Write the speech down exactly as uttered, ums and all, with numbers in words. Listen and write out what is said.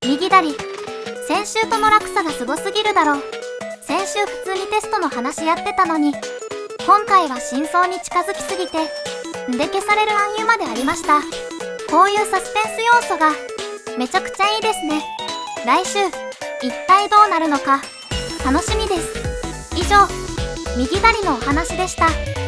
右左。先週との落差がすごすぎるだろ。先週普通にテストの話やってたのに、今回は真相に近づきすぎてで消される暗喩までありました。こういうサスペンス要素がめちゃくちゃいいですね。来週一体どうなるのか楽しみです。以上、右左のお話でした。